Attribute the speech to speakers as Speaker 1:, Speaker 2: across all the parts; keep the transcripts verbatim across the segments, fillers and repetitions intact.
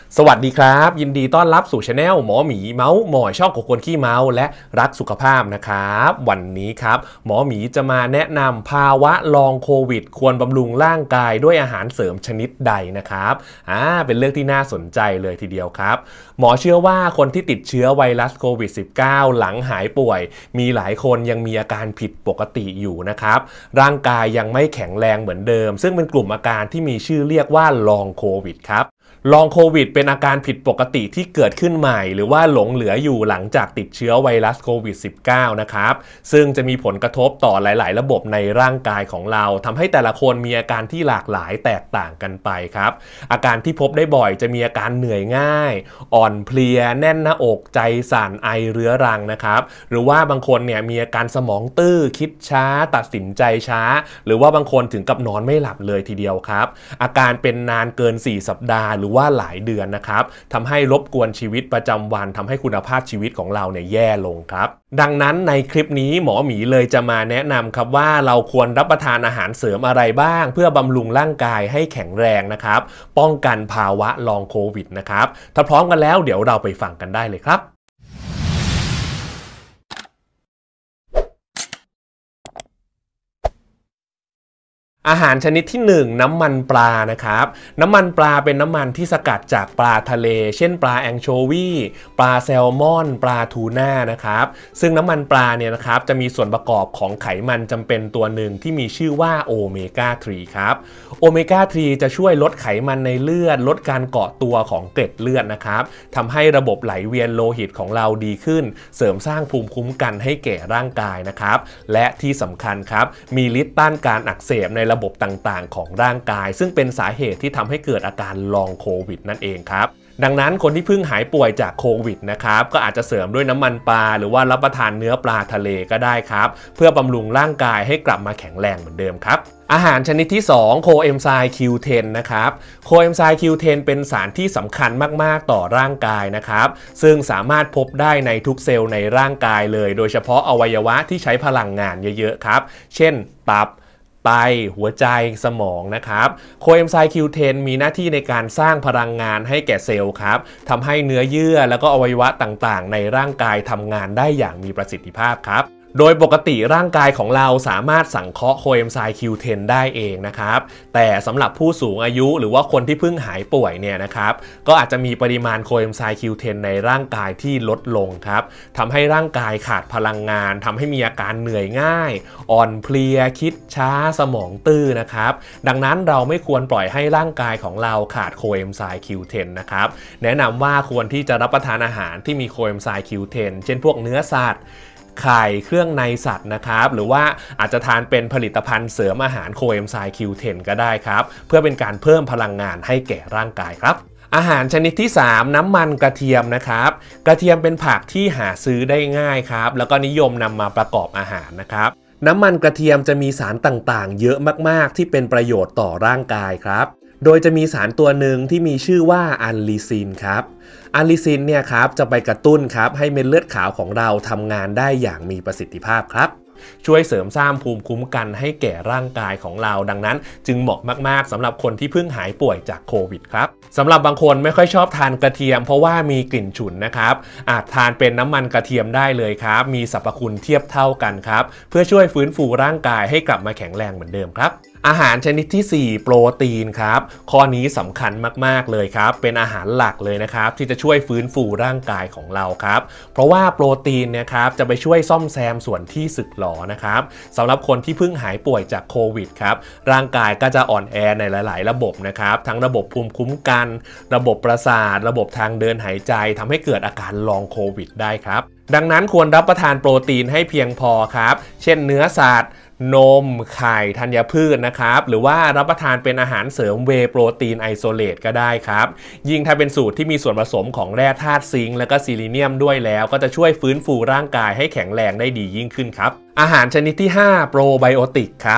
Speaker 1: สวัสดีครับยินดีต้อนรับสู่ช anel หมอหมีเมาส์หมอยช่องของคนขี้เมาส์และรักสุขภาพนะครับวันนี้ครับหมอหมีจะมาแนะนำภาวะลองโควิดควรบำรุงร่างกายด้วยอาหารเสริมชนิดใดนะครับอ่าเป็นเรื่องที่น่าสนใจเลยทีเดียวครับหมอเชื่อว่าคนที่ติดเชื้อไวรัสโควิด สิบเก้า หลังหายป่วยมีหลายคนยังมีอาการผิดปกติอยู่นะครับร่างกายยังไม่แข็งแรงเหมือนเดิมซึ่งเป็นกลุ่มอาการที่มีชื่อเรียกว่าลองโควิดครับลองโควิดเป็นอาการผิดปกติที่เกิดขึ้นใหม่หรือว่าหลงเหลืออยู่หลังจากติดเชื้อไวรัสโควิด สิบเก้า นะครับซึ่งจะมีผลกระทบต่อหลายๆระบบในร่างกายของเราทำให้แต่ละคนมีอาการที่หลากหลายแตกต่างกันไปครับอาการที่พบได้บ่อยจะมีอาการเหนื่อยง่ายอ่อนเพลียแน่นหน้าอกใจสั่นไอเรื้อรังนะครับหรือว่าบางคนเนี่ยมีอาการสมองตื้อคิดช้าตัดสินใจช้าหรือว่าบางคนถึงกับนอนไม่หลับเลยทีเดียวครับอาการเป็นนานเกินสี่สัปดาห์หรือว่าหลายเดือนนะครับทำให้รบกวนชีวิตประจำวันทำให้คุณภาพชีวิตของเราเนี่ยแย่ลงครับดังนั้นในคลิปนี้หมอหมีเลยจะมาแนะนำครับว่าเราควรรับประทานอาหารเสริมอะไรบ้างเพื่อบำรุงร่างกายให้แข็งแรงนะครับป้องกันภาวะลองโควิดนะครับถ้าพร้อมกันแล้วเดี๋ยวเราไปฟังกันได้เลยครับอาหารชนิดที่หนึ่งน้ำมันปลานะครับน้ำมันปลาเป็นน้ำมันที่สกัดจากปลาทะเลเช่นปลาแองโชวีปลาแซลมอนปลาทูน่านะครับซึ่งน้ำมันปลาเนี่ยนะครับจะมีส่วนประกอบของไขมันจำเป็นตัวหนึ่งที่มีชื่อว่าโอเมก้า สาม ครับโอเมก้า สาม จะช่วยลดไขมันในเลือดลดการเกาะตัวของเกล็ดเลือดนะครับทำให้ระบบไหลเวียนโลหิตของเราดีขึ้นเสริมสร้างภูมิคุ้มกันให้แก่ร่างกายนะครับและที่สำคัญครับมีฤทธิ์ต้านการอักเสบในระบบต่างๆของร่างกายซึ่งเป็นสาเหตุที่ทำให้เกิดอาการลองโควิดนั่นเองครับดังนั้นคนที่เพิ่งหายป่วยจากโควิดนะครับก็อาจจะเสริมด้วยน้ำมันปลาหรือว่ารับประทานเนื้อปลาทะเลก็ได้ครับเพื่อบำรุงร่างกายให้กลับมาแข็งแรงเหมือนเดิมครับอาหารชนิดที่สองโคเอนไซม์ คิว เท็น นะครับโคเอนไซม์ คิว เท็น เป็นสารที่สำคัญมากๆต่อร่างกายนะครับซึ่งสามารถพบได้ในทุกเซลล์ในร่างกายเลยโดยเฉพาะอวัยวะที่ใช้พลังงานเยอะๆครับเช่นตับไตหัวใจสมองนะครับโคเอนไซม์ คิว เท็น มีหน้าที่ในการสร้างพลังงานให้แก่เซลล์ครับทำให้เนื้อเยื่อแล้วก็อวัยวะต่างๆในร่างกายทำงานได้อย่างมีประสิทธิภาพครับโดยปกติร่างกายของเราสามารถสังเคราะห์โคเอนไซม์ คิว เท็น ได้เองนะครับแต่สำหรับผู้สูงอายุหรือว่าคนที่เพิ่งหายป่วยเนี่ยนะครับก็อาจจะมีปริมาณโคเอนไซม์ คิว เท็น ในร่างกายที่ลดลงครับทำให้ร่างกายขาดพลังงานทำให้มีอาการเหนื่อยง่ายอ่อนเพลียคิดช้าสมองตื้อนะครับดังนั้นเราไม่ควรปล่อยให้ร่างกายของเราขาดโคเอนไซม์ คิว เท็น นะครับแนะนำว่าควรที่จะรับประทานอาหารที่มีโคเอนไซม์ คิว เท็น เช่นพวกเนื้อสัตว์ไข่เครื่องในสัตว์นะครับหรือว่าอาจจะทานเป็นผลิตภัณฑ์เสริมอาหารโคเอนไซม์ คิว เท็น ก็ได้ครับเพื่อเป็นการเพิ่มพลังงานให้แก่ร่างกายครับอาหารชนิดที่สามน้ำมันกระเทียมนะครับกระเทียมเป็นผักที่หาซื้อได้ง่ายครับแล้วก็นิยมนำมาประกอบอาหารนะครับน้ำมันกระเทียมจะมีสารต่างๆเยอะมากๆที่เป็นประโยชน์ต่อร่างกายครับโดยจะมีสารตัวหนึ่งที่มีชื่อว่าอัลลิซินครับอัลลิซินเนี่ยครับจะไปกระตุ้นครับให้เม็ดเลือดขาวของเราทำงานได้อย่างมีประสิทธิภาพครับช่วยเสริมสร้างภูมิคุ้มกันให้แก่ร่างกายของเราดังนั้นจึงเหมาะมากๆสำหรับคนที่เพิ่งหายป่วยจากโควิดครับสำหรับบางคนไม่ค่อยชอบทานกระเทียมเพราะว่ามีกลิ่นฉุนนะครับอาจทานเป็นน้ำมันกระเทียมได้เลยครับมีสรรพคุณเทียบเท่ากันครับเพื่อช่วยฟื้นฟูร่างกายให้กลับมาแข็งแรงเหมือนเดิมครับอาหารชนิดที่สี่โปรตีนครับข้อนี้สำคัญมากๆเลยครับเป็นอาหารหลักเลยนะครับที่จะช่วยฟื้นฟูร่างกายของเราครับเพราะว่าโปรตีนเนี่ยครับจะไปช่วยซ่อมแซมส่วนที่สึกหรอนะครับสำหรับคนที่เพิ่งหายป่วยจากโควิดครับร่างกายก็จะอ่อนแอในหลายๆระบบนะครับทั้งระบบภูมิคุ้มกันระบบประสาทระบบทางเดินหายใจทำให้เกิดอาการลองโควิดได้ครับดังนั้นควรรับประทานโปรตีนให้เพียงพอครับเช่นเนื้อสัตว์นมไข่ธัญพืชนะครับหรือว่ารับประทานเป็นอาหารเสริมเวย์โปรตีนไอโซเลตก็ได้ครับยิ่งถ้าเป็นสูตรที่มีส่วนผสมของแร่ธาตุซิงค์และก็ซิลิเนียมด้วยแล้วก็จะช่วยฟื้นฟูร่างกายให้แข็งแรงได้ดียิ่งขึ้นครับอาหารชนิดที่ห้าโปรไบโอติกครับโ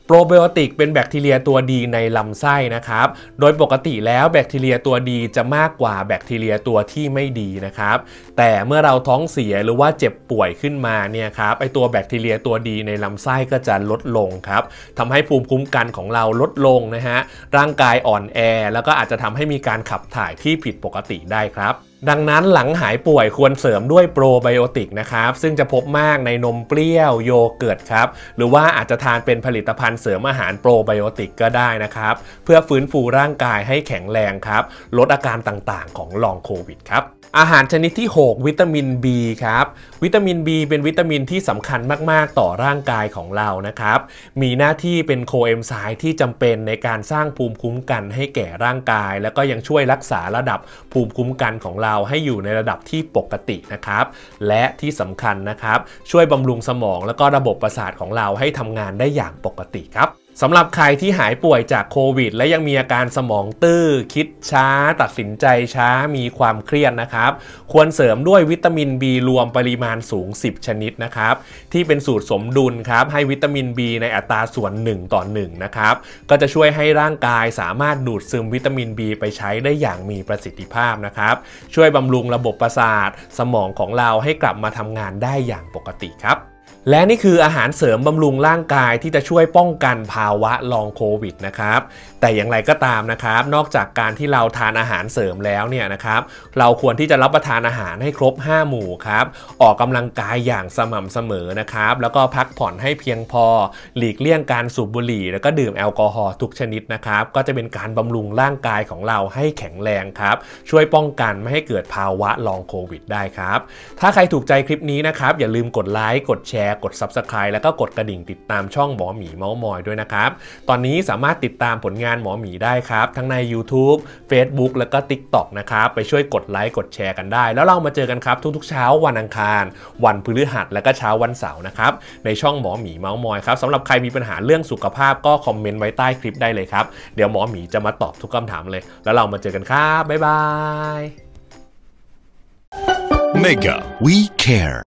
Speaker 1: โปรไบโอติกเป็นแบคทีเรียตัวดีในลำไส้นะครับโดยปกติแล้วแบคทีเรียตัวดีจะมากกว่าแบคทีเรียตัวที่ไม่ดีนะครับแต่เมื่อเราท้องเสียหรือว่าเจ็บป่วยขึ้นมาเนี่ยครับไอตัวแบคทีเรียตัวดีในลำไส้ก็จะลดลงครับทำให้ภูมิคุ้มกันของเราลดลงนะฮะร่างกายอ่อนแอแล้วก็อาจจะทำให้มีการขับถ่ายที่ผิดปกติได้ครับดังนั้นหลังหายป่วยควรเสริมด้วยโปรไบโอติกนะครับซึ่งจะพบมากในนมเปรี้ยวโยเกิร์ตครับหรือว่าอาจจะทานเป็นผลิตภัณฑ์เสริมอาหารโปรไบโอติกก็ได้นะครับเพื่อฟื้นฟูร่างกายให้แข็งแรงครับลดอาการต่างๆของลองโควิดครับอาหารชนิดที่หกวิตามิน บี ครับวิตามิน บี เป็นวิตามินที่สำคัญมากๆต่อร่างกายของเรานะครับมีหน้าที่เป็นโคเอนไซม์ที่จำเป็นในการสร้างภูมิคุ้มกันให้แก่ร่างกายแล้วก็ยังช่วยรักษาระดับภูมิคุ้มกันของเราให้อยู่ในระดับที่ปกตินะครับและที่สำคัญนะครับช่วยบำรุงสมองแล้วก็ระบบประสาทของเราให้ทำงานได้อย่างปกติครับสำหรับใครที่หายป่วยจากโควิดและยังมีอาการสมองตื้อคิดช้าตัดสินใจช้ามีความเครียดนะครับควรเสริมด้วยวิตามิน B รวมปริมาณสูงสิบชนิดนะครับที่เป็นสูตรสมดุลครับให้วิตามิน B ในอัตราส่วนหนึ่งต่อหนึ่งนะครับก็จะช่วยให้ร่างกายสามารถดูดซึมวิตามิน B ไปใช้ได้อย่างมีประสิทธิภาพนะครับช่วยบำรุงระบบประสาทสมองของเราให้กลับมาทำงานได้อย่างปกติครับและนี่คืออาหารเสริมบำรุงร่างกายที่จะช่วยป้องกันภาวะลองโควิดนะครับแต่อย่างไรก็ตามนะครับนอกจากการที่เราทานอาหารเสริมแล้วเนี่ยนะครับเราควรที่จะรับประทานอาหารให้ครบห้าหมู่ครับออกกำลังกายอย่างสม่ำเสมอนะครับแล้วก็พักผ่อนให้เพียงพอหลีกเลี่ยงการสูบบุหรี่แล้วก็ดื่มแอลกอฮอล์ทุกชนิดนะครับก็จะเป็นการบำรุงร่างกายของเราให้แข็งแรงครับช่วยป้องกันไม่ให้เกิดภาวะลองโควิดได้ครับถ้าใครถูกใจคลิปนี้นะครับอย่าลืมกดไลค์กดแชร์กด ซับสไครบ์ แล้วก็กดกระดิ่งติดตามช่องหมอหมีเม้ามอยด้วยนะครับตอนนี้สามารถติดตามผลงานหมอหมีได้ครับทั้งใน YouTube Facebook แล้วก็ ติ๊กต็อก นะครับไปช่วยกดไลค์กดแชร์กันได้แล้วเรามาเจอกันครับทุกๆเช้าวันอังคารวันพฤหัสและก็เช้าวันเสาร์นะครับในช่องหมอหมีเม้ามอยครับสำหรับใครมีปัญหาเรื่องสุขภาพก็คอมเมนต์ไว้ใต้คลิปได้เลยครับเดี๋ยวหมอหมีจะมาตอบทุกคำถามเลยแล้วเรามาเจอกันครับบ๊ายบาย
Speaker 2: Mega We Care